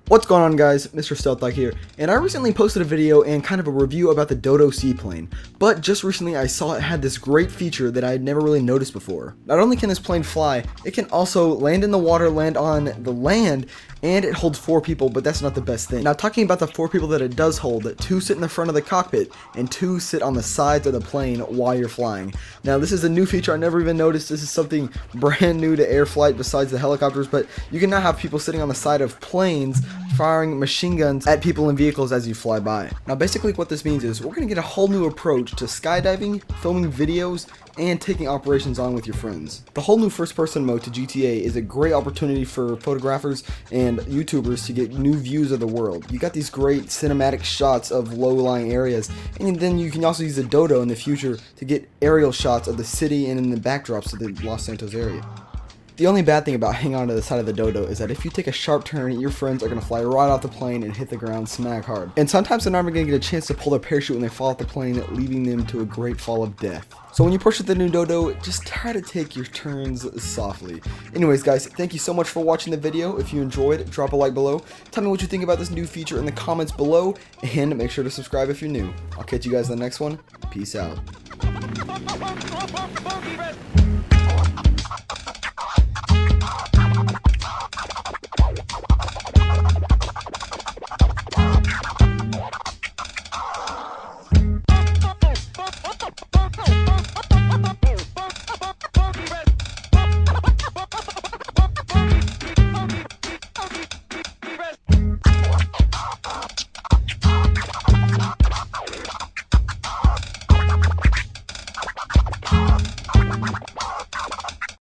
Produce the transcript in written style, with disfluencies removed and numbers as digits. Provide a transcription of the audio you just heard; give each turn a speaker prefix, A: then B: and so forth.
A: What's going on, guys? Mr. Stealth here, and I recently posted a video and kind of a review about the Dodo seaplane, but just recently I saw it had this great feature that I had never really noticed before. Not only can this plane fly, it can also land in the water, land on the land, and it holds 4 people, but that's not the best thing. Now, talking about the 4 people that it does hold, 2 sit in the front of the cockpit, and 2 sit on the sides of the plane while you're flying. Now, this is a new feature I never even noticed. This is something brand new to air flight besides the helicopters, but you can now have people sitting on the side of planes firing machine guns at people and vehicles as you fly by. Now, basically what this means is we're going to get a whole new approach to skydiving, filming videos, and taking operations on with your friends. The whole new first-person mode to GTA is a great opportunity for photographers and YouTubers to get new views of the world. You got these great cinematic shots of low-lying areas, and then you can also use the Dodo in the future to get aerial shots of the city and in the backdrops of the Los Santos area. The only bad thing about hanging on to the side of the Dodo is that if you take a sharp turn, your friends are going to fly right off the plane and hit the ground smack hard. And sometimes they're not even going to get a chance to pull their parachute when they fall off the plane, leaving them to a great fall of death. So when you push with the new Dodo, just try to take your turns softly. Anyways, guys, thank you so much for watching the video. If you enjoyed, drop a like below. Tell me what you think about this new feature in the comments below, and make sure to subscribe if you're new. I'll catch you guys in the next one. Peace out.